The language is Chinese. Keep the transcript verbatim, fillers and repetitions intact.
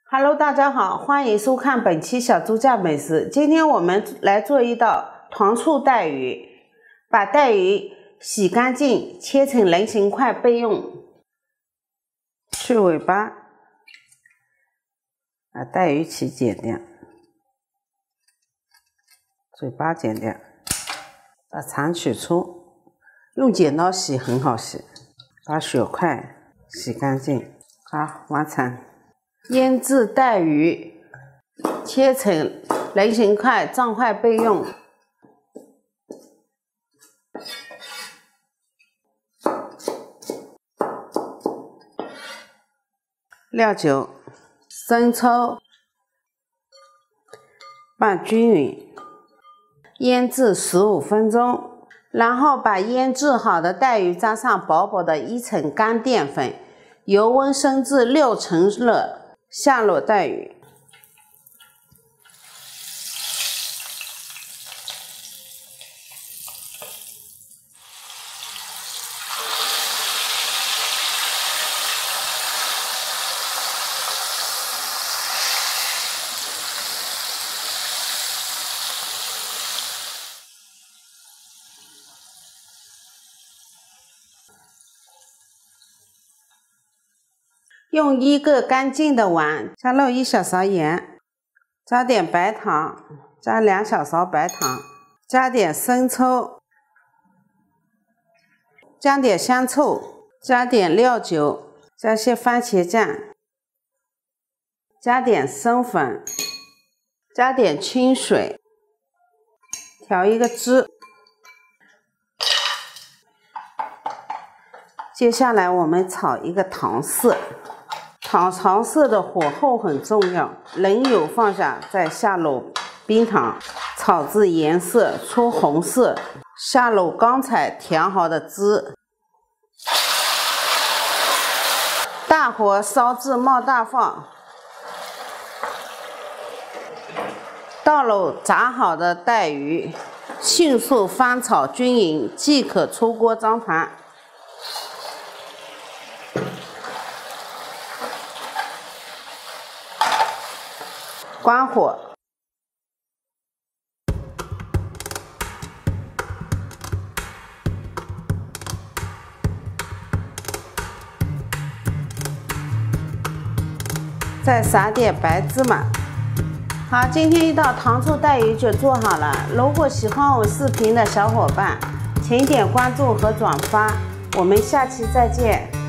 Hello， 大家好，欢迎收看本期小猪酱美食。今天我们来做一道糖醋带鱼，把带鱼洗干净，切成人形块备用。去尾巴，把带鱼鳍剪掉，嘴巴剪掉，把肠取出，用剪刀洗很好洗，把血块洗干净。好，完成。腌制带鱼，切成人形块，脏块备用。料酒、生抽拌均匀，腌制十五分钟，然后把腌制好的带鱼加上薄薄的一层干淀粉，油温升至六成热。下入带鱼，用一个干净的碗加入一小勺盐，加点白糖，加两小勺白糖，加点生抽，加点香醋，加点料酒，加些番茄酱，加点生粉，加点清水，调一个汁。接下来我们炒一个糖色。炒糖色的火候很重要，冷油放下，再下入冰糖，炒至颜色出红色，下入刚才调好的汁，大火烧至冒大泡，倒入炸好的带鱼，迅速翻炒均匀，即可出锅装盘。关火，再撒点白芝麻。好，今天一道糖醋带鱼就做好了。如果喜欢我视频的小伙伴，请点关注和转发。我们下期再见。